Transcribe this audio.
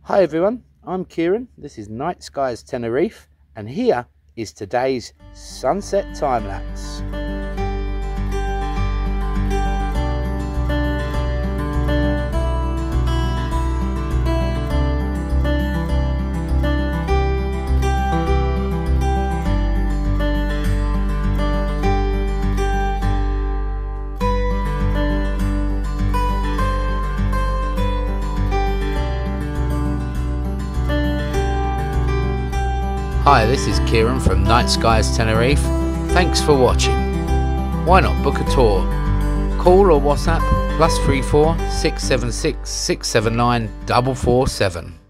Hi everyone, I'm Kieran, this is Night Skies Tenerife, and here is today's sunset time lapse. Hi, this is Kieran from Night Skies Tenerife. Thanks for watching. Why not book a tour? Call or WhatsApp +34 676 679 447.